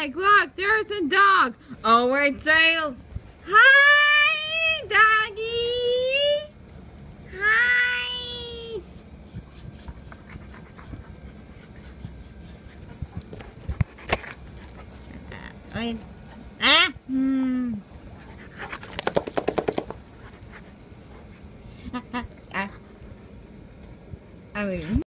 Meg, look, there's a dog. Oh, wait, tails. Hi, doggy. Hi. Wait. Ah. I mean.